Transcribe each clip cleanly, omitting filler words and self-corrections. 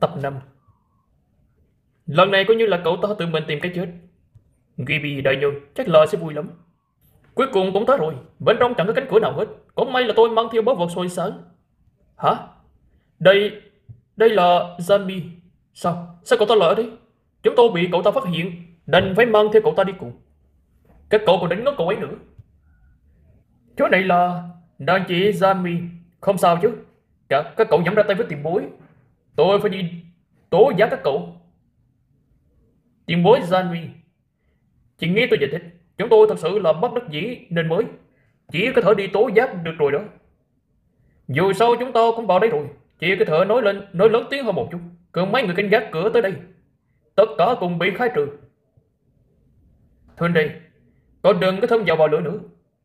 Tập 5. Lần này coi như là cậu ta tự mình tìm cái chết. Gibby đại nhân chắc là sẽ vui lắm. Cuối cùng cũng tới rồi. Bên trong chẳng có cánh cửa nào hết. Cũng may là tôi mang theo báu vật soi sáng. Hả? Đây... đây là Jamie. Sao cậu ta lại ở đây? Chúng tôi bị cậu ta phát hiện, đành phải mang theo cậu ta đi cùng. Các cậu còn đánh ngất cậu ấy nữa. Chỗ này là đàn chị Jamie. Không sao chứ. Các cậu nhắm ra tay với tiền bối. Tôi phải đi tố giác các cậu. Tiền bối Jamie, chị nghe tôi giải thích, chúng tôi thật sự là bất đắc dĩ nên mới chỉ có thể đi tố giác được rồi đó. Dù sao chúng tôi cũng vào đây rồi, chị có thể nói lớn tiếng hơn một chút, cần mấy người canh gác cửa tới đây, tất cả cùng bị khai trừ. Thôi đây, cậu đừng có thâm vào lửa nữa.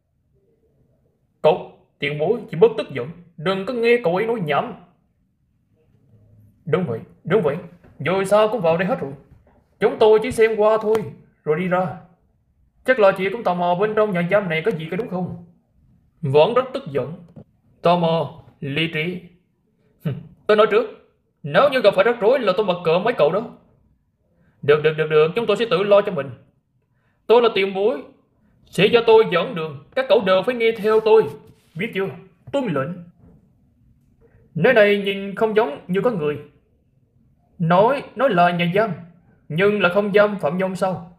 Cậu, tiền bối, chị bớt tức giận, đừng có nghe cậu ấy nói nhảm. Đúng vậy, dù sao cũng vào đây hết rồi. Chúng tôi chỉ xem qua thôi, rồi đi ra. Chắc là chị cũng tò mò bên trong nhà giam này có gì cái đúng không? Vẫn rất tức giận. Tò mò, lý trí. Tôi nói trước, nếu như gặp phải rắc rối là tôi mặc cỡ mấy cậu đó. Được, chúng tôi sẽ tự lo cho mình. Tôi là tiền bối, sẽ cho tôi dẫn đường, các cậu đều phải nghe theo tôi. Biết chưa? Tuân lệnh. Nơi này nhìn không giống như có người. Nói là nhà giam, nhưng là không giam phạm nhân sao?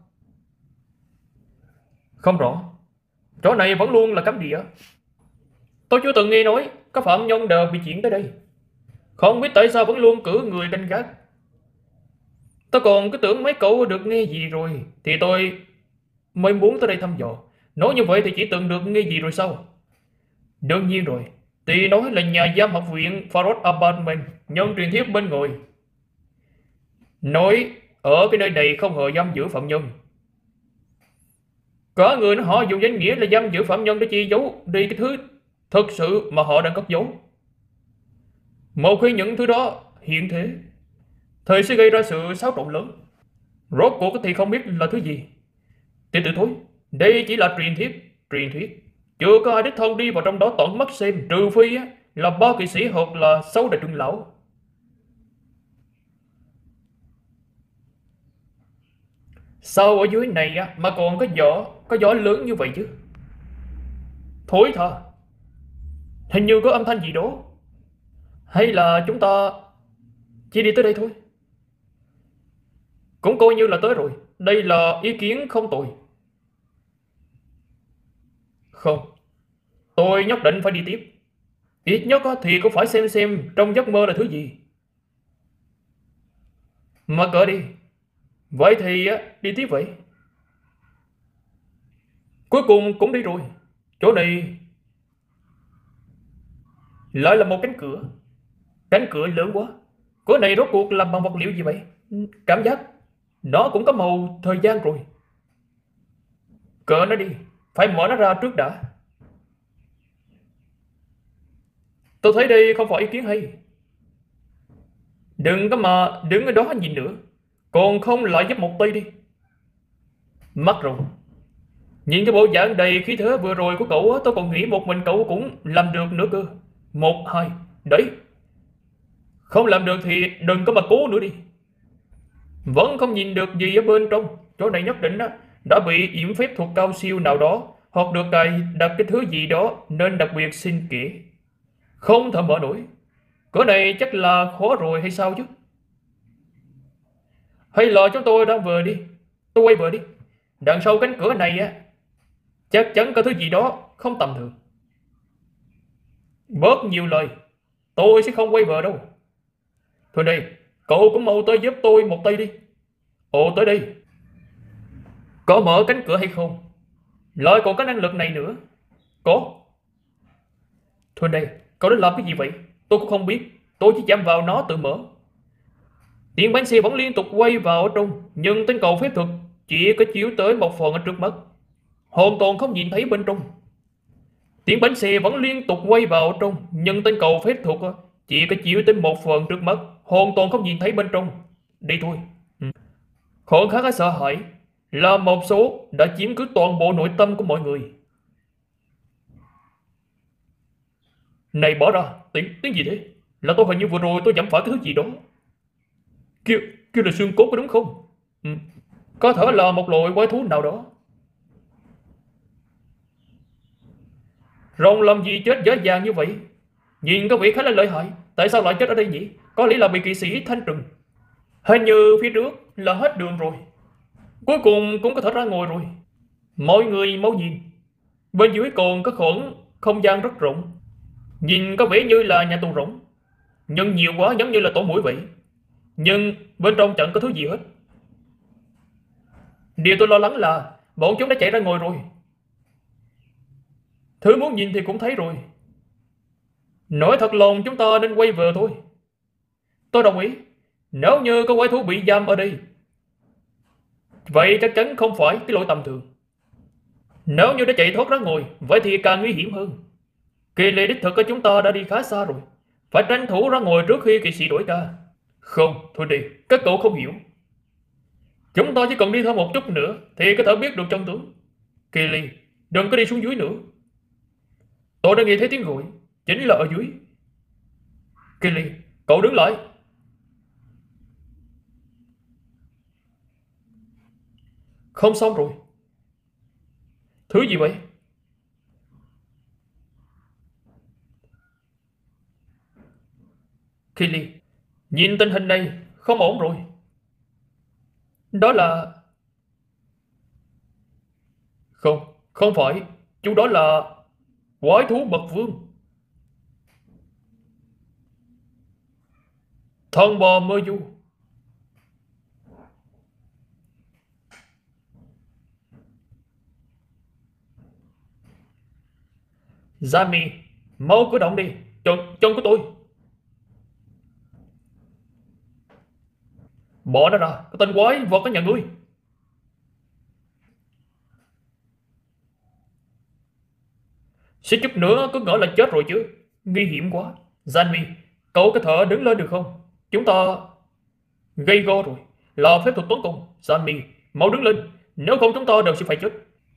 Không rõ. Chỗ này vẫn luôn là cấm địa. Tôi chưa từng nghe nói có phạm nhân đều bị chuyển tới đây. Không biết tại sao vẫn luôn cử người canh gác. Tôi còn cứ tưởng mấy cậu được nghe gì rồi thì tôi mới muốn tới đây thăm dò. Nói như vậy thì chỉ từng được nghe gì rồi sao? Đương nhiên rồi. Thì nói là nhà giam học viện Farrod Apartment, nhân truyền thuyết bên ngồi. Nói ở cái nơi này không hề giam giữ phạm nhân. Có người nói họ dùng danh nghĩa là giam giữ phạm nhân để che giấu đi cái thứ thực sự mà họ đang cất giấu. Một khi những thứ đó hiện thế thì sẽ gây ra sự xáo trộn lớn. Rốt cuộc thì không biết là thứ gì. Tiểu tử thối, đây chỉ là truyền thuyết. Chưa có ai đích thân đi vào trong đó tận mắt xem, trừ phi là ba kỵ sĩ hoặc là 6 đại trưởng lão. Sao ở dưới này mà còn có gió lớn như vậy chứ? Thối thà, hình như có âm thanh gì đó. Hay là chúng ta chỉ đi tới đây thôi? Cũng coi như là tới rồi. Đây là ý kiến không tồi. Không, tôi nhất định phải đi tiếp. Ít nhất thì cũng phải xem trong giấc mơ là thứ gì. Mà cỡ đi. Vậy thì đi tiếp vậy. Cuối cùng cũng đi rồi. Chỗ này lại là một cánh cửa. Cánh cửa lớn quá. Cửa này rốt cuộc làm bằng vật liệu gì vậy? Cảm giác nó cũng có màu thời gian rồi. Cỡ nó đi, phải mở nó ra trước đã. Tôi thấy đây không phải ý kiến hay. Đừng có mà đứng ở đó nhìn nữa. Còn không lại giúp một tay đi. Mất rồi. Nhìn cái bộ dạng đầy khí thế vừa rồi của cậu tôi còn nghĩ một mình cậu cũng làm được nữa cơ. 1, 2, đấy. Không làm được thì đừng có mà cố nữa đi. Vẫn không nhìn được gì ở bên trong. Chỗ này nhất định đã bị yểm phép thuật cao siêu nào đó, hoặc được cài đặt cái thứ gì đó nên đặc biệt xin kỹ. Không thể mở nổi. Cửa này chắc là khó rồi hay sao chứ? Hay là chúng tôi đang vừa đi. Tôi quay vừa đi. Đằng sau cánh cửa này chắc chắn có thứ gì đó không tầm thường. Bớt nhiều lời, tôi sẽ không quay bờ đâu. Thôi đây, cậu cũng mau tới giúp tôi một tay đi. Ồ, tới đây. Có mở cánh cửa hay không? Lại còn có năng lực này nữa. Có. Thôi đây, cậu đã làm cái gì vậy? Tôi cũng không biết. Tôi chỉ chạm vào nó tự mở. Điện bánh xe vẫn liên tục quay vào ở trong, nhưng tên cầu phép thuật chỉ có chiếu tới một phần ở trước mắt, hoàn toàn không nhìn thấy bên trong. Tiếng bánh xe vẫn liên tục quay vào trong, nhưng tên cầu phép thuật chỉ có chiếu tới một phần trước mắt, hoàn toàn không nhìn thấy bên trong. Đi thôi. Khoảnh khắc sợ hãi là một số đã chiếm cứ toàn bộ nội tâm của mọi người. Này bỏ ra, tiếng gì thế? Là tôi hình như vừa rồi tôi chạm phải cái thứ gì đó. Kia, kia là xương cốt có đúng không? Ừ. Có thể là một loại quái thú nào đó. Rồng làm gì chết dễ dàng như vậy? Nhìn có vẻ khá là lợi hại. Tại sao lại chết ở đây nhỉ? Có lẽ là bị kỵ sĩ thanh trừng. Hình như phía trước là hết đường rồi. Cuối cùng cũng có thể ra ngồi rồi. Mọi người mau nhìn. Bên dưới còn có khoảng không gian rất rộng. Nhìn có vẻ như là nhà tù rỗng. Nhưng nhiều quá giống như là tổ muỗi vậy. Nhưng bên trong chẳng có thứ gì hết. Điều tôi lo lắng là bọn chúng đã chạy ra ngồi rồi. Thứ muốn nhìn thì cũng thấy rồi. Nói thật lòng chúng ta nên quay về thôi. Tôi đồng ý. Nếu như có quái thú bị giam ở đây, vậy chắc chắn không phải cái lỗi tầm thường. Nếu như đã chạy thoát ra ngồi, vậy thì càng nguy hiểm hơn. Kỳ lệ đích thực của chúng ta đã đi khá xa rồi. Phải tranh thủ ra ngồi trước khi kỵ sĩ đổi ca. Không, thôi đi, các cậu không hiểu. Chúng ta chỉ cần đi thêm một chút nữa thì có thể biết được chân tướng. Kỳ lì, đừng có đi xuống dưới nữa. Tôi đã nghe thấy tiếng gọi, chính là ở dưới. Kỳ lì, cậu đứng lại. Không xong rồi. Thứ gì vậy? Kỳ lì, nhìn tình hình này không ổn rồi. Đó là... Không, không phải. Chú đó là quái thú bậc vương. Thần bò mơ du. Jamie, mau cử động đi. Chân của tôi. Bỏ nó ra, cái tên quái vật ở nhà ngươi. Suýt chút nữa cứ ngỡ là chết rồi chứ. Nguy hiểm quá. Jamie, cậu có thể đứng lên được không? Chúng ta gây go rồi. Là phép thuật tấn công. Jamie, mau đứng lên. Nếu không chúng ta đều sẽ phải chết.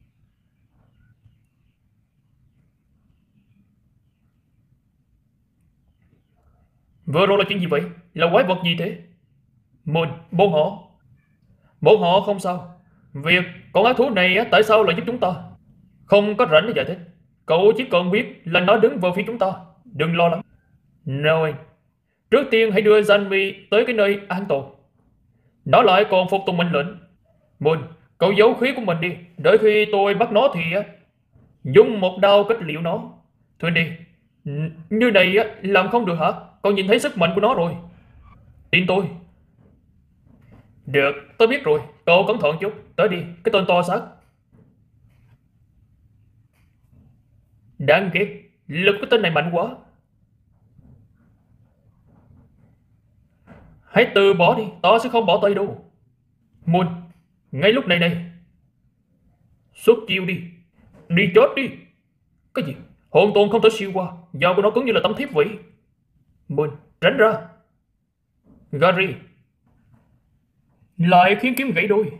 Vừa rồi là chuyện gì vậy? Là quái vật gì thế? Bọn họ. Bọn họ không sao. Việc con ác thú này tại sao lại giúp chúng ta? Không có rảnh để giải thích. Cậu chỉ cần biết là nó đứng vào phía chúng ta. Đừng lo lắng. Rồi, trước tiên hãy đưa Zanmi tới cái nơi an toàn. Nó lại còn phục tùng mệnh lệnh. Moon, cậu giấu khí của mình đi. Đợi khi tôi bắt nó thì dùng một đao kết liễu nó. Thôi đi. Như này làm không được hả? Cậu nhìn thấy sức mạnh của nó rồi. Tin tôi. Được, tôi biết rồi. Cậu cẩn thận chút. Tới đi, cái tên to xác. Đáng ghét. Lực của tên này mạnh quá. Hãy từ bỏ đi. Tao sẽ không bỏ tay đâu. Moon, ngay lúc này này. Xuất chiêu đi. Đi chết đi. Cái gì? Hoàn toàn không thể siêu qua. Dao của nó cứng như là tấm thép vậy. Moon, tránh ra. Gary, lại khiến kiếm gãy đôi.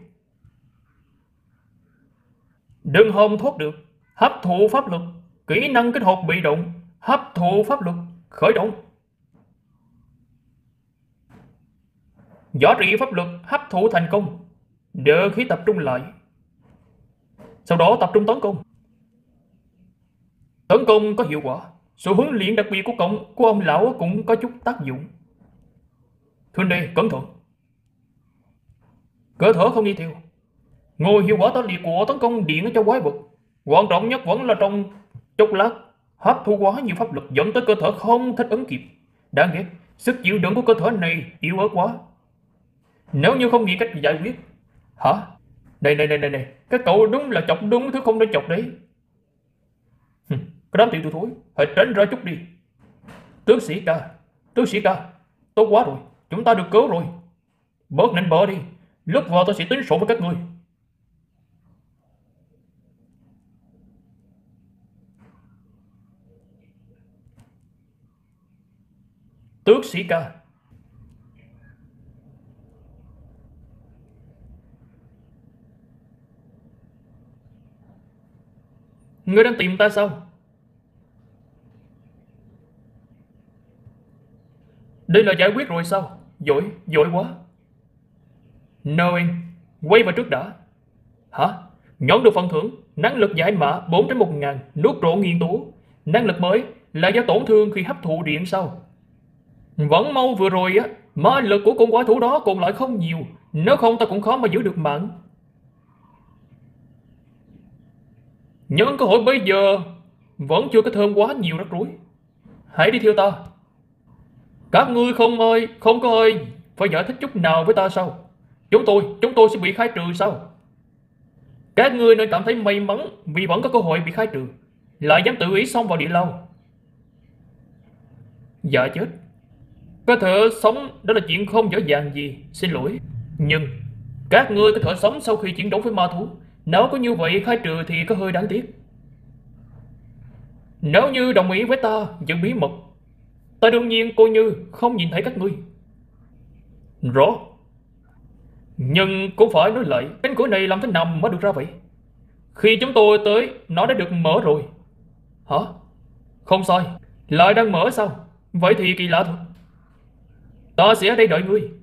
Đừng hòng thoát được. Hấp thụ pháp lực. Kỹ năng kết hợp bị động. Hấp thụ pháp lực. Khởi động. Giá trị pháp lực hấp thụ thành công. Đợi khi tập trung lại. Sau đó tập trung tấn công. Tấn công có hiệu quả. Sự huấn luyện đặc biệt của ông lão cũng có chút tác dụng. Thương đây, cẩn thận. Cơ thể không đi theo. Ngồi hiệu quả táo liệt của tấn công điện cho quái vật. Quan trọng nhất vẫn là trong chốc lát hấp thu quá nhiều pháp lực dẫn tới cơ thể không thích ứng kịp. Đáng ghét, sức chịu đựng của cơ thể này yếu ớt quá. Nếu như không nghĩ cách giải quyết. Hả? Này, các cậu đúng là chọc đúng thứ không nên chọc đấy. Cái đám tiểu tử thối, hãy tránh ra chút đi. Tước sĩ ca, tốt quá rồi, chúng ta được cứu rồi. Bớt nịnh bợ đi, lúc vào tôi sẽ tính sổ với các ngươi. Tước sĩ ca. Ngươi đang tìm ta sao? Đây là giải quyết rồi sao? Giỏi quá. Noel, quay vào trước đã. Hả? Nhận được phần thưởng, năng lực giải mã 4/1000, nuốt trộn nguyên tố. Năng lực mới là do tổn thương khi hấp thụ điện sau. Vẫn mau vừa rồi á, ma lực của con quái thú đó còn lại không nhiều, nếu không ta cũng khó mà giữ được mạng. Nhưng cơ hội bây giờ vẫn chưa có thơm quá nhiều rắc rối. Hãy đi theo ta. Các ngươi không có ơi phải giải thích chút nào với ta sao? Chúng tôi sẽ bị khai trừ sao? Các ngươi nên cảm thấy may mắn vì vẫn có cơ hội bị khai trừ, lại dám tự ý xông vào địa lao. Dạ chết. Có thể sống đó là chuyện không dễ dàng gì, xin lỗi. Nhưng các ngươi có thể sống sau khi chiến đấu với ma thú. Nếu có như vậy khai trừ thì có hơi đáng tiếc. Nếu như đồng ý với ta giữ bí mật, ta đương nhiên coi như không nhìn thấy các ngươi. Rõ. Nhưng cũng phải nói lại, cánh cửa này làm thế nào mới được ra vậy? Khi chúng tôi tới, nó đã được mở rồi. Hả? Không sai, lại đang mở sao? Vậy thì kỳ lạ thật. Ta sẽ ở đây đợi ngươi.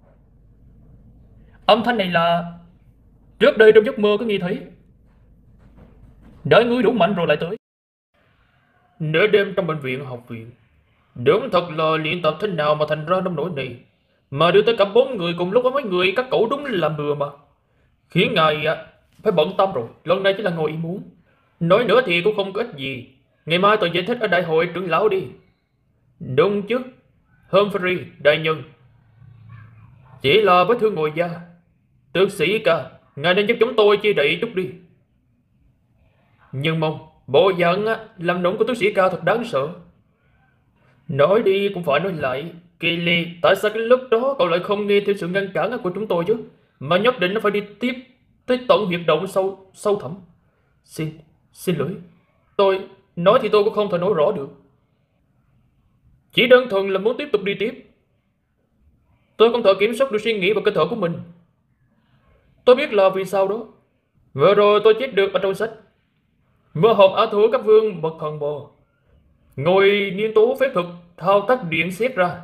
Âm thanh này là... Trước đây trong giấc mơ có nghe thấy. Đợi ngươi đủ mạnh rồi lại tới. Nửa đêm trong bệnh viện học viện. Đúng thật là luyện tập thế nào mà thành ra nông nổi này. Mà đưa tới cả 4 người cùng lúc với mấy người, các cậu đúng là bừa mà. Khiến ngài phải bận tâm rồi. Lần này chỉ là ngồi ý muốn. Nói nữa thì cũng không có ích gì. Ngày mai tôi giải thích ở đại hội trưởng lão đi. Đúng chứ, Humphrey đại nhân. Chỉ là vết thương ngoài da. Tước sĩ ca, ngài nên giúp chúng tôi chia đậy chút đi. Nhưng mong bộ dạng làm nũng của tước sĩ ca thật đáng sợ. Nói đi cũng phải nói lại. Kelly, tại sao cái lúc đó cậu lại không nghe theo sự ngăn cản của chúng tôi chứ, mà nhất định nó phải đi tiếp tới tận huyệt động sâu thẳm. Xin lỗi. Nói thì tôi cũng không thể nói rõ được. Chỉ đơn thuần là muốn tiếp tục đi tiếp. Tôi không thể kiểm soát được suy nghĩ và cơ thể của mình. Tôi biết là vì sao đó. Vừa rồi tôi chết được ở trong sách. Mơ hồn ả thú cấp vương bậc thần bò. Ngồi nghiên cứu phép thuật thao tác điện xét ra.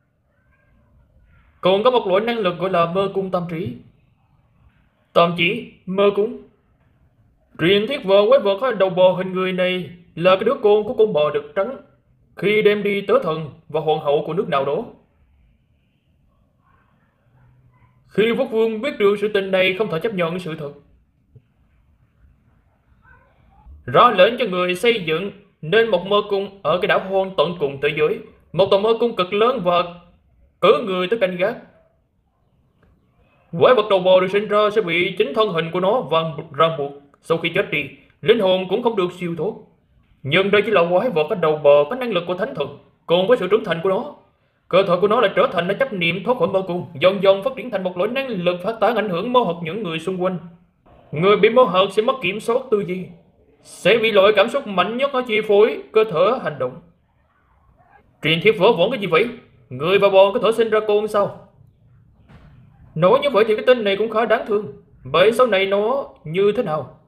Còn có một loại năng lực gọi là mơ cung tâm trí. Tâm trí, mơ cung. Truyền thuyết vợ quái vật ở đầu bò hình người này là cái đứa con của con bò đực trắng khi đem đi tớ thần và hoàng hậu của nước nào đó. Khi quốc vương biết được sự tình này không thể chấp nhận sự thật, ra lệnh cho người xây dựng nên một mơ cung ở cái đảo hoang tận cùng thế giới, một tòa mơ cung cực lớn và cử người tới canh gác. Quái vật đầu bò được sinh ra sẽ bị chính thân hình của nó ràng buộc. Sau khi chết đi, linh hồn cũng không được siêu thoát. Nhưng đây chỉ là quái vật ở đầu bò có năng lực của thánh thần. Còn với sự trưởng thành của nó, cơ thể của nó lại trở thành nó chấp niệm thoát khỏi mơ cung, dần dần phát triển thành một loại năng lực phát tán ảnh hưởng mô hoặc những người xung quanh. Người bị mô hoặc sẽ mất kiểm soát tư duy, sẽ bị loại cảm xúc mạnh nhất ở chi phối cơ thể hành động. Truyền thuyết vớ vẩn cái gì vậy? Người và bò có thể sinh ra con sao? Nói như vậy thì cái tên này cũng khá đáng thương. Vậy sau này nó như thế nào?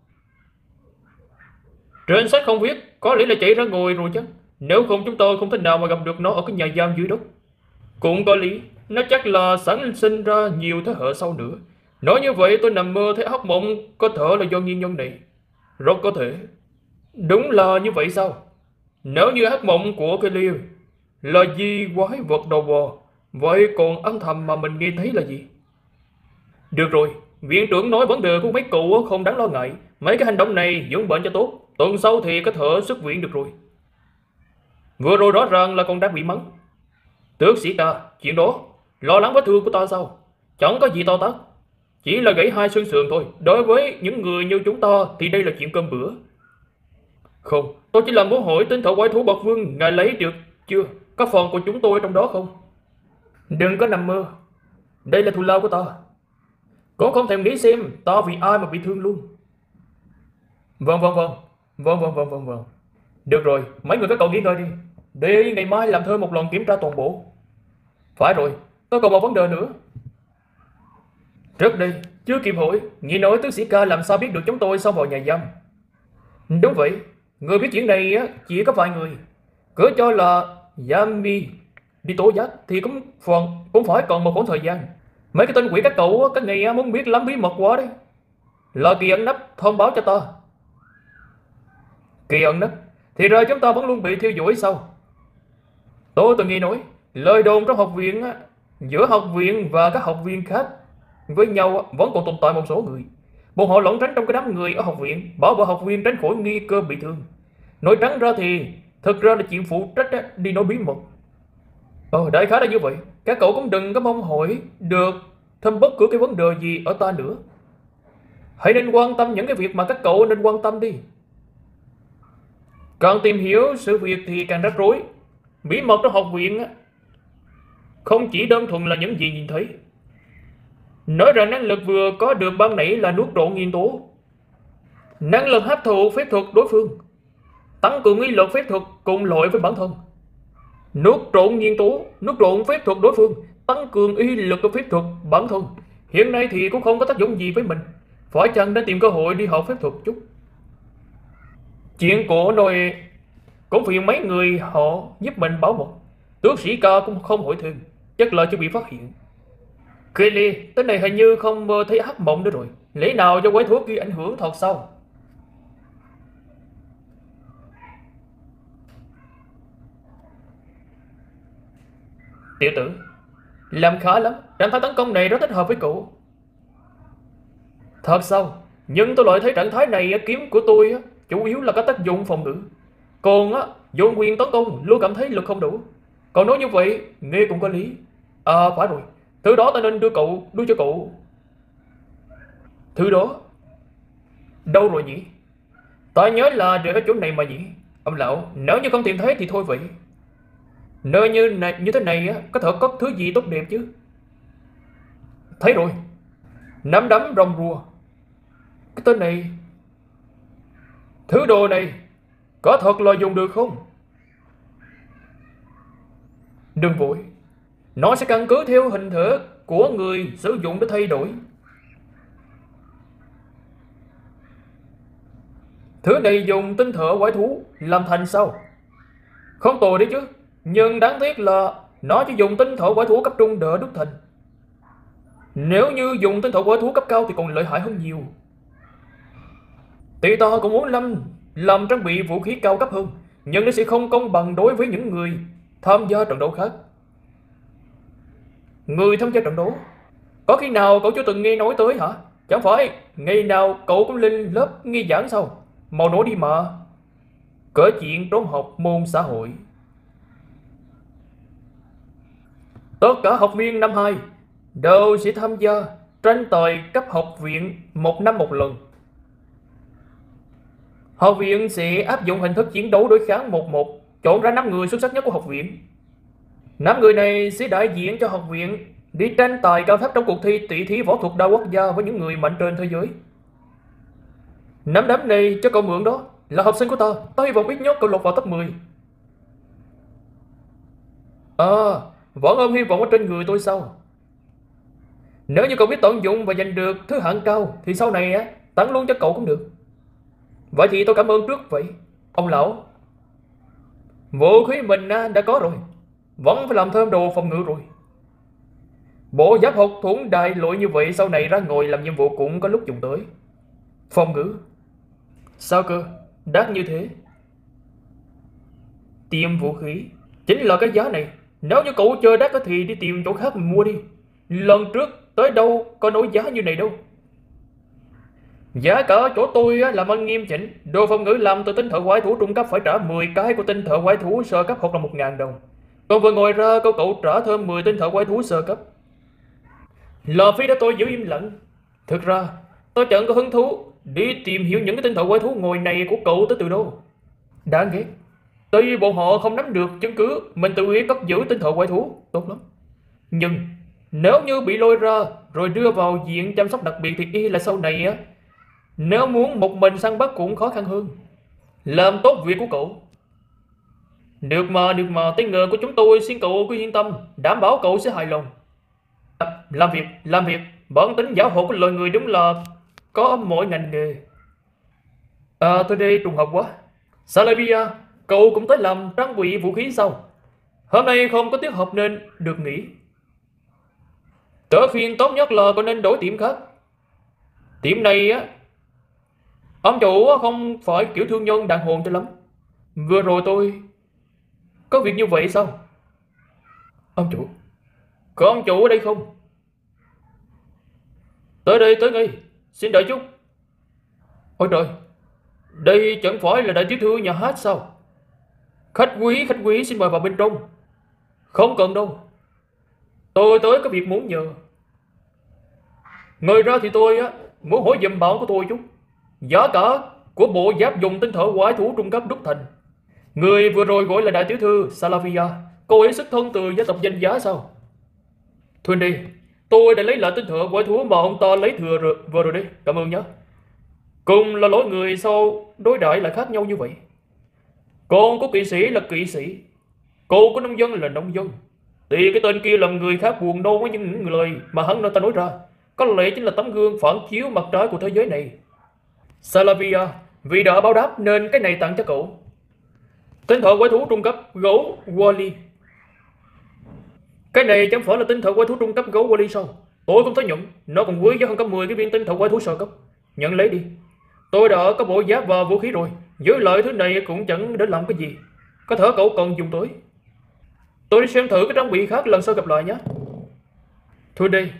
Trên sách không viết, có lẽ là chạy ra ngồi rồi chứ. Nếu không chúng tôi không thể nào mà gặp được nó ở cái nhà giam dưới đất. Cũng có lý, nó chắc là sản sinh ra nhiều thế hệ sau nữa. Nói như vậy tôi nằm mơ thấy ác mộng có thể là do nguyên nhân này. Rất có thể. Đúng là như vậy sao? Nếu như ác mộng của Kelly là gì quái vật đầu bò, vậy còn âm thầm mà mình nghe thấy là gì? Được rồi, viện trưởng nói vấn đề của mấy cụ không đáng lo ngại. Mấy cái hành động này dưỡng bệnh cho tốt. Tuần sau thì có thể xuất viện được rồi. Vừa rồi rõ ràng là con đã bị mắng. Tước sĩ ca, chuyện đó lo lắng vết thương của ta sao? Chẳng có gì to tát, chỉ là gãy 2 xương sườn thôi. Đối với những người như chúng ta thì đây là chuyện cơm bữa. Không, tôi chỉ là muốn hỏi tên thợ quái thú bậc vương ngài lấy được chưa? Có phần của chúng tôi trong đó không? Đừng có nằm mơ. Đây là thù lao của ta. Cũng không thèm nghĩ xem ta vì ai mà bị thương luôn. Vâng. Được rồi, mấy người các cậu nghỉ ngơi đi. Để ngày mai làm thêm một lần kiểm tra toàn bộ. Phải rồi, tôi còn một vấn đề nữa. Trước đây, chưa kịp hỏi, nghe nói tước sĩ ca làm sao biết được chúng tôi xông vào nhà giam. Đúng vậy, người biết chuyện này chỉ có vài người. Cứ cho là Yami đi tố giác thì cũng phải còn một khoảng thời gian. Mấy cái tên quỷ các cậu cái ngày muốn biết lắm bí mật quá đấy. Là kỳ ẩn nấp thông báo cho ta. Kỳ ẩn nấp? Thì ra chúng ta vẫn luôn bị theo dõi sao? Tôi từng nghe nói lời đồn trong học viện giữa học viện và các học viên khác với nhau vẫn còn tồn tại một số người. Bọn họ lẩn tránh trong cái đám người ở học viện, bảo vệ học viên tránh khỏi nguy cơ bị thương. Nói trắng ra thì thực ra là chuyện phụ trách đi nói bí mật. Đại khái là như vậy. Các cậu cũng đừng có mong hỏi được thêm bất cứ cái vấn đề gì ở ta nữa. Hãy nên quan tâm những cái việc mà các cậu nên quan tâm đi. Càng tìm hiểu sự việc thì càng rắc rối. Bí mật trong học viện không chỉ đơn thuần là những gì nhìn thấy. Nói rằng năng lực vừa có được ban nãy là nuốt trọn nguyên tố. Năng lực hấp thụ phép thuật đối phương, tăng cường uy lực phép thuật cùng loại với bản thân. Nuốt trọn nguyên tố, nuốt trọn phép thuật đối phương, tăng cường uy lực của phép thuật bản thân. Hiện nay thì cũng không có tác dụng gì với mình. Phải chăng đã tìm cơ hội đi học phép thuật chút. Chuyện cổ này cũng vì mấy người họ giúp mình bảo mật. Tướng sĩ ca cũng không hỏi thêm, chắc là chưa bị phát hiện. Kelly, tên này hình như không mơ thấy ác mộng nữa rồi. Lẽ nào do quái thú kia ảnh hưởng thật sao? Tiểu tử, làm khá lắm. Trạng thái tấn công này rất thích hợp với cậu. Thật sao? Nhưng tôi lại thấy trạng thái này kiếm của tôi chủ yếu là có tác dụng phòng ngự. Còn dồn quyền tấn công luôn cảm thấy lực không đủ. Còn nói như vậy nghe cũng có lý. À phải rồi, thứ đó ta nên đưa cho cậu. Thứ đó đâu rồi nhỉ? Ta nhớ là để ở chỗ này mà nhỉ. Ông lão, nếu như không tìm thấy thì thôi vậy. Nơi như thế này có thể có thứ gì tốt đẹp chứ. Thấy rồi, nắm đấm rồng rùa. Cái tên này, thứ đồ này có thật là dùng được không? Đừng vội, nó sẽ căn cứ theo hình thể của người sử dụng để thay đổi. Thứ này dùng tinh thể quái thú làm thành sao? Không tồi đấy chứ. Nhưng đáng tiếc là nó chỉ dùng tinh thể quái thú cấp trung đỡ đúc thành. Nếu như dùng tinh thể quái thú cấp cao thì còn lợi hại hơn nhiều. Tỷ ta cũng muốn làm trang bị vũ khí cao cấp hơn, nhưng nó sẽ không công bằng đối với những người tham gia trận đấu khác. Người tham gia trận đấu? Có khi nào cậu chưa từng nghe nói tới hả? Chẳng phải ngày nào cậu cũng lên lớp nghe giảng sao? Mau nói đi mà. Kể chuyện trốn học môn xã hội. Tất cả học viên năm 2 đều sẽ tham gia tranh tài cấp học viện một năm một lần. Học viện sẽ áp dụng hình thức chiến đấu đối kháng 1-1, chọn ra 5 người xuất sắc nhất của học viện. 5 người này sẽ đại diện cho học viện đi tranh tài cao thấp trong cuộc thi tỷ thí võ thuật đa quốc gia với những người mạnh trên thế giới. Nắm đấm này cho cậu mượn đó, là học sinh của ta hy vọng ít nhất cậu lọt vào top 10. Vẫn ôm hy vọng ở trên người tôi sao? Nếu như cậu biết tận dụng và giành được thứ hạng cao thì sau này tặng luôn cho cậu cũng được. Vậy thì tôi cảm ơn trước vậy. Ông lão, vũ khí mình đã có rồi, vẫn phải làm thêm đồ phòng ngự rồi. Bộ giáp học thuẫn đại loại như vậy sau này ra ngồi làm nhiệm vụ cũng có lúc dùng tới. Phòng ngự? Sao cơ? Đắt như thế? Tiệm vũ khí chính là cái giá này. Nếu như cậu chơi đắt thì đi tìm chỗ khác mua đi. Lần trước tới đâu có nổi giá như này đâu. Giá cả chỗ tôi làm ăn nghiêm chỉnh. Đồ phòng ngự làm từ tinh thể quái thú trung cấp phải trả 10 cái của tinh thể quái thú sơ cấp hoặc là 1.000 đồng. Còn vừa ngồi ra cậu trả thêm 10 tinh thể quái thú sơ cấp. Là phí để tôi giữ im lặng. Thực ra tôi chẳng có hứng thú đi tìm hiểu những cái tinh thể quái thú ngồi này của cậu tới từ đâu. Đáng ghét. Tuy bọn họ không nắm được chứng cứ mình tự ý cất giữ tinh thể quái thú, tốt lắm. Nhưng nếu như bị lôi ra rồi đưa vào diện chăm sóc đặc biệt thì y là sau này nếu muốn một mình săn bắt cũng khó khăn hơn. Làm tốt việc của cậu. Được mà, tay nghề của chúng tôi xin cậu cứ yên tâm, đảm bảo cậu sẽ hài lòng. Làm việc, bản tính giáo hộ của loài người đúng là có ở mỗi ngành nghề. Tôi đây trùng hợp quá. Salabia, cậu cũng tới làm trang bị vũ khí sao? Hôm nay không có tiết học nên được nghỉ. Tớ khuyên tốt nhất là có nên đổi tiệm khác. Tiệm này á, ông chủ không phải kiểu thương nhân đàng hoàng cho lắm. Vừa rồi tôi có việc như vậy sao? Ông chủ, có ông chủ ở đây không? Tới đây tới ngay, xin đợi chút. Ôi trời, đây chẳng phải là đại tiểu thư nhà hát sao? Khách quý xin mời vào bên trong. Không cần đâu, tôi tới có việc muốn nhờ. Người ra thì tôi á muốn hỏi giùm bạn của tôi chút. Giá cả của bộ giáp dùng tinh thợ quái thú trung cấp đúc thành. Người vừa rồi gọi là đại tiểu thư Salavia, cô ấy xuất thân từ gia tộc danh giá sao? Thôi đi, tôi đã lấy lại tinh thợ quái thú mà ông ta lấy thừa rồi, vừa rồi đi, cảm ơn nhé. Cùng là lỗi người sao đối đãi lại khác nhau như vậy? Con của kỵ sĩ là kỵ sĩ, cô của nông dân là nông dân. Thì cái tên kia làm người khác buồn nôn với những lời mà hắn ta nói ra. Có lẽ chính là tấm gương phản chiếu mặt trái của thế giới này. Salavia, vì đã báo đáp nên cái này tặng cho cậu. Tinh thợ quái thú trung cấp gấu Wally. Cái này chẳng phải là tinh thợ quái thú trung cấp gấu Wally sao? Tôi không thấy nhận, nó còn quý giá hơn cả 10 cái viên tinh thợ quái thú sơ cấp. Nhận lấy đi. Tôi đã có bộ giáp và vũ khí rồi, giữ lại thứ này cũng chẳng để làm cái gì. Có thể cậu còn dùng tới. Tôi đi xem thử cái trang bị khác lần sau gặp lại nhé. Thôi đây.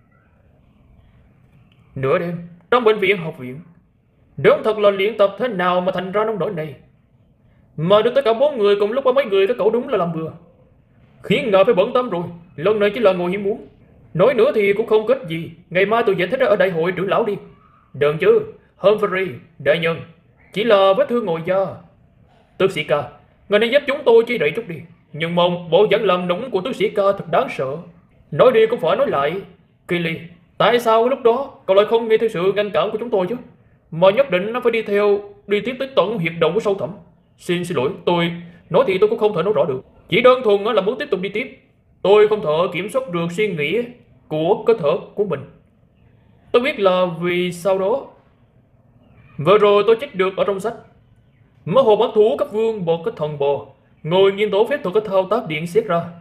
Nửa đêm, trong bệnh viện học viện. Đúng thật là luyện tập thế nào mà thành ra nông nổi này. Mà được tất cả 4 người cùng lúc với mấy người các cậu đúng là làm bừa. Khiến ngờ phải bận tâm rồi. Lần này chỉ là ngồi hiếm muốn. Nói nữa thì cũng không kết gì. Ngày mai tôi giải thích ở đại hội trưởng lão đi. Đừng chứ, Humphrey, đại nhân, chỉ là vết thương ngồi da. Tước sĩ ca, người này giúp chúng tôi chỉ đậy chút đi. Nhưng mong bộ dạng làm nũng của tước sĩ ca thật đáng sợ. Nói đi cũng phải nói lại. Killy, tại sao lúc đó cậu lại không nghe theo sự ngăn cản của chúng tôi chứ? Mà nhất định nó phải đi tiếp tới tận huyệt động của sâu thẳm. Xin lỗi, tôi nói thì tôi cũng không thể nói rõ được. Chỉ đơn thuần là muốn tiếp tục đi tiếp. Tôi không thể kiểm soát được suy nghĩ của cơ thể của mình. Tôi biết là vì sau đó. Vừa rồi tôi trích được ở trong sách. Mơ hồ bán thú cấp vương một cái thần bò ngồi nghiên tố phép thuật cái thao tác điện xiết ra.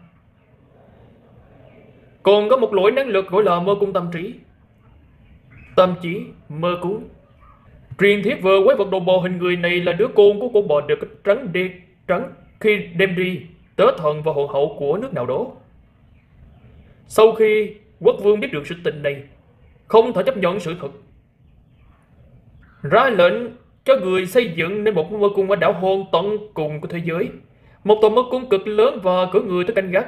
Còn có một loại năng lực gọi là mơ cung tâm trí. Tâm trí, mơ cuốn. Truyền thuyết vợ quái vật đồ bò hình người này là đứa con của con bò được trắng khi đem đi tớ thần và hoàng hậu của nước nào đó. Sau khi quốc vương biết được sự tình này, không thể chấp nhận sự thật, ra lệnh cho người xây dựng nên một mơ cung ở đảo hoang tận cùng của thế giới. Một tòa mơ cung cực lớn và cử người tới canh gác.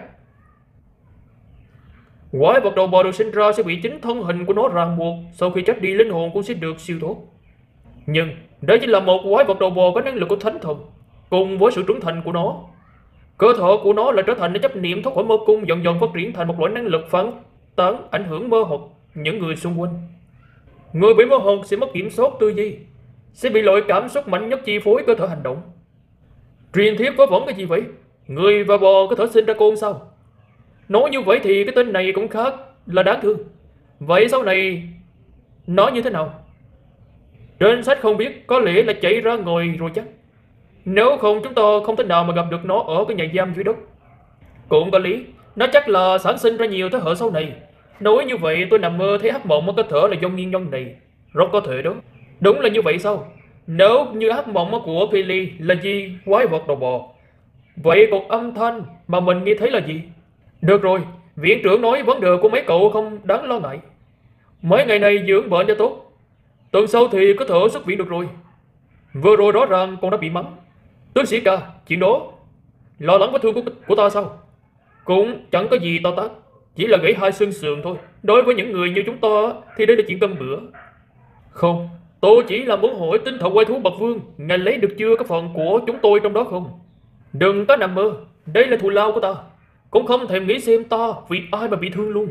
Quái vật đầu bò được sinh ra sẽ bị chính thân hình của nó ràng buộc. Sau khi chết đi, linh hồn cũng sẽ được siêu thoát. Nhưng đây chỉ là một quái vật đầu bò có năng lực của thánh thần. Cùng với sự trưởng thành của nó, cơ thể của nó là trở thành chấp niệm thoát khỏi mơ cung, dần dần phát triển thành một loại năng lực phản tán ảnh hưởng mơ hồ những người xung quanh. Người bị mơ hồ sẽ mất kiểm soát tư duy, sẽ bị loại cảm xúc mạnh nhất chi phối cơ thể hành động. Truyền thuyết có vẫn cái gì vậy? Người và bò có thể sinh ra con sao? Nói như vậy thì cái tên này cũng khác là đáng thương. Vậy sau này nó như thế nào? Trên sách không biết, có lẽ là chạy ra ngoài rồi chắc. Nếu không chúng ta không thể nào mà gặp được nó ở cái nhà giam dưới đất. Cũng có lý, nó chắc là sản sinh ra nhiều thế hệ sau này. Nói như vậy tôi nằm mơ thấy hắc mộng có thể là do nguyên nhân này. Rất có thể đó. Đúng là như vậy sao? Nếu như hắc mộng của Kelly là gì quái vật đầu bò, vậy còn âm thanh mà mình nghe thấy là gì? Được rồi, viện trưởng nói vấn đề của mấy cậu không đáng lo ngại. Mấy ngày này dưỡng bệnh cho tốt, tuần sau thì có thể xuất viện được rồi. Vừa rồi rõ ràng con đã bị mắng. Tướng sĩ ca, chuyện đó lo lắng vết thương của ta sao? Cũng chẳng có gì to tát, chỉ là gãy 2 xương sườn thôi. Đối với những người như chúng ta thì đây là chuyện cơm bữa. Không, tôi chỉ là muốn hỏi tinh thần quái thú bậc vương, ngài lấy được chưa cái phần của chúng tôi trong đó không? Đừng có nằm mơ, đây là thù lao của ta. Cũng không thèm nghĩ xem ta vì ai mà bị thương luôn.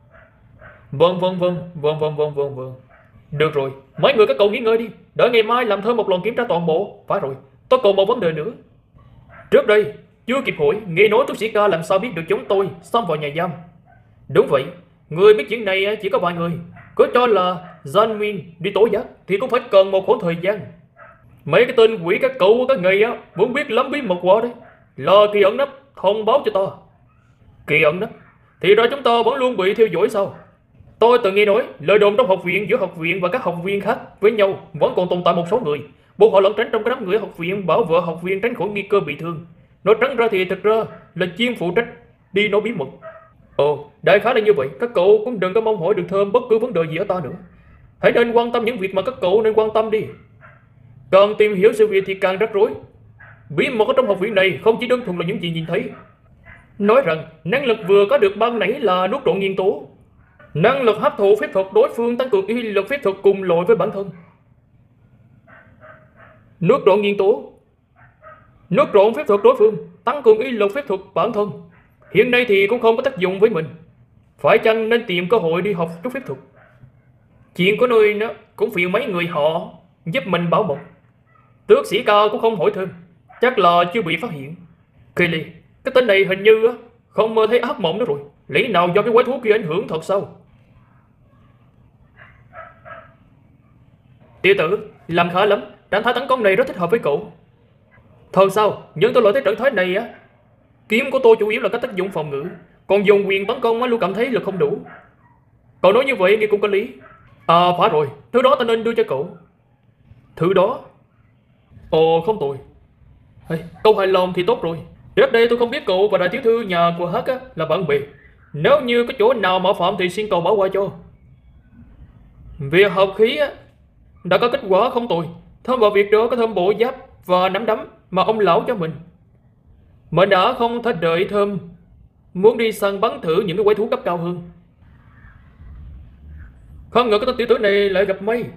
Vâng. Được rồi, mấy người các cậu nghỉ ngơi đi. Đợi ngày mai làm thêm một lần kiểm tra toàn bộ. Phải rồi, tôi còn một vấn đề nữa. Trước đây, chưa kịp hỏi, nghe nói túc sĩ ca làm sao biết được chúng tôi xông vào nhà giam. Đúng vậy, người biết chuyện này chỉ có vài người. Cứ cho là Gian Nguyên đi tố giác thì cũng phải cần một khoảng thời gian. Mấy cái tên quỷ các cậu các ngày muốn biết lắm bí mật quá đấy. Là kỳ ẩn nấp thông báo cho ta. Kỳ ẩn nấp? thì ra chúng ta vẫn luôn bị theo dõi sao? Tôi từng nghe nói lời đồn trong học viện giữa học viện và các học viên khác với nhau vẫn còn tồn tại một số người, buộc họ lẩn tránh trong cái đám người ở học viện, bảo vệ học viên tránh khỏi nguy cơ bị thương. Nói trắng ra thì thực ra là chuyên phụ trách đi nói bí mật. Ồ, đại khái là như vậy. Các cậu cũng đừng có mong hỏi được thêm bất cứ vấn đề gì ở ta nữa. Hãy nên quan tâm những việc mà các cậu nên quan tâm đi. Càng tìm hiểu sự việc thì càng rắc rối. Bí mật ở trong học viện này không chỉ đơn thuần là những gì nhìn thấy. Nói rằng năng lực vừa có được ban nãy là nuốt trọn nguyên tố, năng lực hấp thụ phép thuật đối phương tăng cường uy lực phép thuật cùng loại với bản thân. Nuốt trọn nguyên tố, nuốt trọn phép thuật đối phương tăng cường uy lực phép thuật bản thân. Hiện nay thì cũng không có tác dụng với mình. Phải chăng nên tìm cơ hội đi học chút phép thuật? Chuyện của nơi nó cũng phiền mấy người họ giúp mình bảo mật. Tước sĩ cao cũng không hỏi thêm, chắc là chưa bị phát hiện. Kelly, cái tên này hình như không mơ thấy ác mộng nữa rồi. Lý nào do cái quái thú kia ảnh hưởng thật sao? Tiểu tử, làm khá lắm. Trạng thái tấn công này rất thích hợp với cậu. Thật sao? Nhưng tôi loại tới trạng thái này kiếm của tôi chủ yếu là các tác dụng phòng ngự, còn dùng quyền tấn công luôn cảm thấy lực không đủ. Cậu nói như vậy nghe cũng có lý. À phải rồi, thứ đó ta nên đưa cho cậu. Thứ đó? Ồ không tồi. Câu hài lòng thì tốt rồi. Trước đây tôi không biết cậu và đại tiểu thư nhà của Hắc là bạn bè. Nếu như có chỗ nào mạo phạm thì xin cậu bỏ qua cho. Việc hợp khí đã có kết quả không tồi. Thêm vào việc đó có thêm bộ giáp và nắm đấm mà ông lão cho mình. Mình đã không thể đợi thêm, muốn đi săn bắn thử những cái quái thú cấp cao hơn. Không ngờ cái tên tiểu tử này lại gặp may.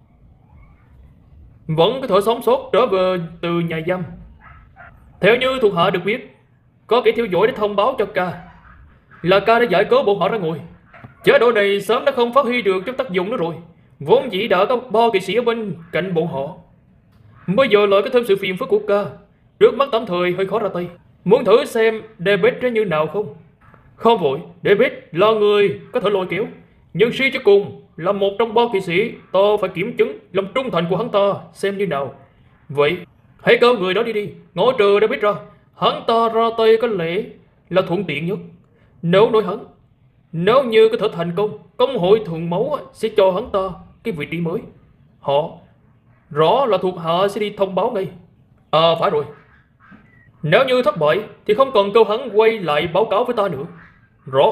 Vẫn có thể sống sót trở về từ nhà giam. Theo như thuộc hạ được biết, có kẻ theo dõi để thông báo cho ca là ca đã giải cứu bọn họ ra ngoài. Chế độ này sớm đã không phát huy được chút tác dụng nữa rồi. Vốn dĩ đã có 3 kỵ sĩ ở bên cạnh bọn họ, bây giờ lại có thêm sự phiền phức của ca. Trước mắt tạm thời hơi khó ra tay. Muốn thử xem David ra như nào không? Không vội, David là người có thể lôi kéo, nhưng suy cho cùng là một trong 3 kỵ sĩ, ta phải kiểm chứng lòng trung thành của hắn ta xem như nào. Vậy hãy kêu người đó đi, ngõ trừ David ra. Hắn ta ra tay có lẽ là thuận tiện nhất. Nếu như có thể thành công, công hội thường máu sẽ cho hắn ta cái vị trí mới. Họ rõ là thuộc hạ sẽ đi thông báo ngay. À phải rồi, nếu như thất bại thì không cần câu hắn quay lại báo cáo với ta nữa. Rõ.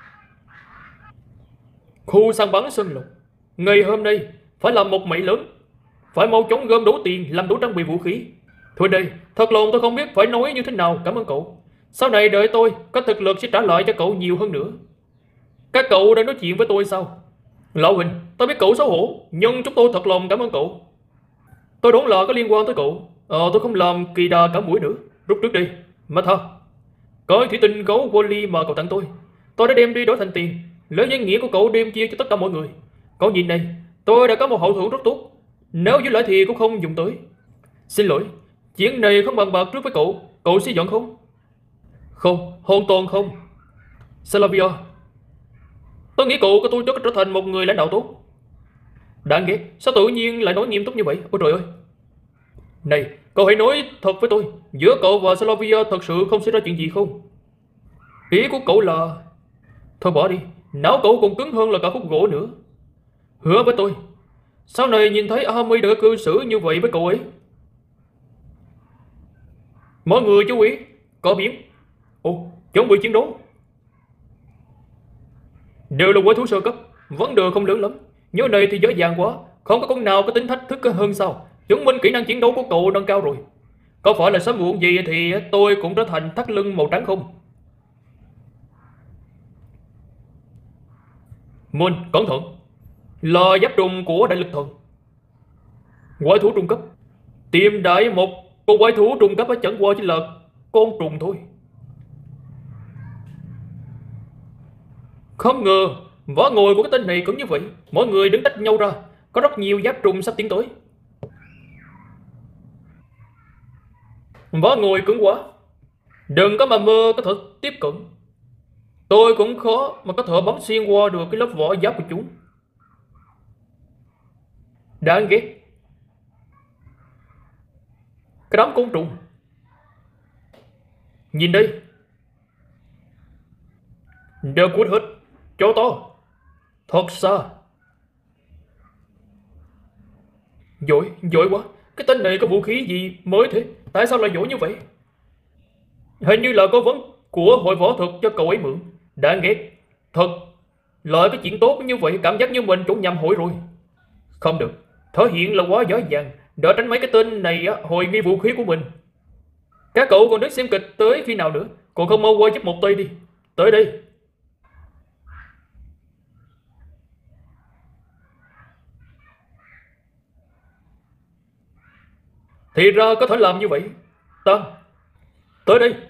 Khu săn bắn Sơn Lục, ngày hôm nay phải làm một mẩy lớn, phải mau chóng gom đủ tiền làm đủ trang bị vũ khí. Thôi đây, thật lòng tôi không biết phải nói như thế nào cảm ơn cậu. Sau này đợi tôi có thực lực sẽ trả lại cho cậu nhiều hơn nữa. Các cậu đang nói chuyện với tôi sao? Lão Huỳnh, tôi biết cậu xấu hổ, nhưng chúng tôi thật lòng cảm ơn cậu. Tôi đoán là có liên quan tới cậu. Tôi không làm kỳ đà cả mũi nữa. Rút trước đi, mà thơ. Có thủy tinh gấu Wally mà cậu tặng tôi đã đem đi đổi thành tiền, lấy danh nghĩa của cậu đem chia cho tất cả mọi người. Cậu nhìn này, tôi đã có một hậu thuẫn rất tốt, nếu giữ lại thì cũng không dùng tới. Xin lỗi, chuyện này không bàn bạc trước với cậu sẽ giận không? Không, hoàn toàn không. Salavia, tôi nghĩ cậu có tôi cho trở thành một người lãnh đạo tốt. Đáng ghét, sao tự nhiên lại nói nghiêm túc như vậy? Ôi trời ơi. Này, cậu hãy nói thật với tôi, giữa cậu và Salavia thật sự không xảy ra chuyện gì không? Ý của cậu là... Thôi bỏ đi, não cậu còn cứng hơn là cả khúc gỗ nữa. Hứa với tôi, sau này nhìn thấy Ami đã cư xử như vậy với cậu ấy. Mọi người chú ý, có biến. Ồ, chuẩn bị chiến đấu. Đều là quái thú sơ cấp, vấn đề không lớn lắm. Nhớ này thì dễ dàng quá, không có con nào có tính thách thức hơn sao? Chứng minh kỹ năng chiến đấu của cậu nâng cao rồi. Có phải là sớm muộn gì thì tôi cũng trở thành thắt lưng màu trắng không? Moon, cẩn thận. Là giáp trùng của đại lực thần. Quái thú trung cấp. Tìm đại một con quái thú trung cấp chẳng qua chỉ là con trùng thôi. Không ngờ vỏ ngồi của cái tên này cứng như vậy. Mọi người đứng tách nhau ra, có rất nhiều giáp trùng sắp tiến tới. Vỏ ngồi cứng quá, đừng có mà mơ có thể tiếp cận. Tôi cũng khó mà có thể bấm xuyên qua được cái lớp vỏ giáp của chúng. Đáng ghét. Cái đám côn trùng. Nhìn đây, Đều cút hết. Cho to. Thật xa. Giỏi quá. Cái tên này có vũ khí gì mới thế? Tại sao lại giỏi như vậy? Hình như là có vấn của hội võ thuật cho cậu ấy mượn. Đáng ghét. Thật. Lợi cái chuyện tốt như vậy cảm giác như mình trốn nhầm hội rồi. Không được. Thể hiện là quá dễ dàng. Đỡ tránh mấy cái tên này hồi nghi vũ khí của mình. Các cậu còn đứng xem kịch tới khi nào nữa? Còn không mau qua giúp một tay đi. Tới đây. Thì ra có thể làm như vậy. Tam. Tới đây.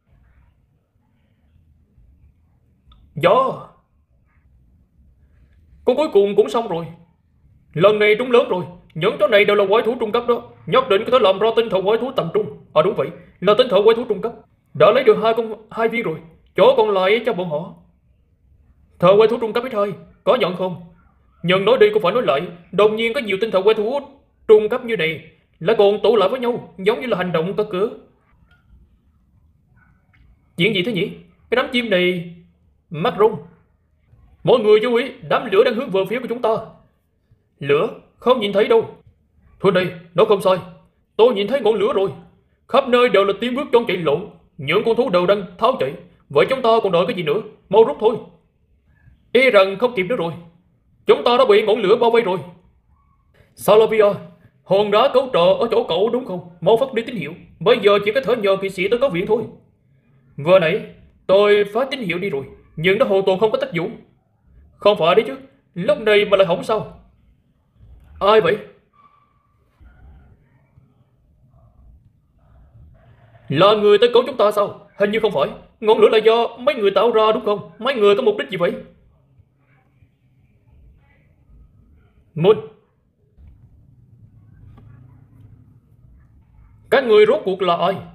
Gió. Cô cuối cùng cũng xong rồi. Lần này trúng lớn rồi. Những chỗ này đều là quái thú trung cấp đó. Nhất định có thể làm ra tinh thần quái thú tầm trung. À đúng vậy, là tinh thần quái thú trung cấp. Đã lấy được hai viên rồi. Chỗ còn lại cho bọn họ. Thợ quái thú trung cấp ít hơi. Có nhận không? Nhưng nói đi cũng phải nói lại. Đột nhiên có nhiều tinh thần quái thú trung cấp như này lại còn tụ lại với nhau, giống như là hành động có cửa. Chuyện gì thế nhỉ? Cái đám chim này mắc rung. Mọi người chú ý, đám lửa đang hướng về phía của chúng ta. Lửa? Không nhìn thấy đâu. Thôi đây, nó không sai. Tôi nhìn thấy ngọn lửa rồi. Khắp nơi đều là tiếng bước chân chạy lộn. Những con thú đều đang tháo chạy. Vậy chúng ta còn đợi cái gì nữa? Mau rút thôi. E rằng không kịp nữa rồi. Chúng ta đã bị ngọn lửa bao vây rồi. Salavia, hòn đá cứu trợ ở chỗ cậu đúng không? Mau phát đi tín hiệu. Bây giờ chỉ có thể nhờ kỵ sĩ tới có viện thôi. Vừa nãy tôi phát tín hiệu đi rồi, nhưng nó hoàn toàn không có tác dụng. Không phải đấy chứ, lúc này mà lại hỏng sao? Ai vậy? Là người tới cứu chúng ta sao? Hình như không phải. Ngọn lửa là do mấy người tạo ra đúng không? Mấy người có mục đích gì vậy? Một. Các người rốt cuộc là ai?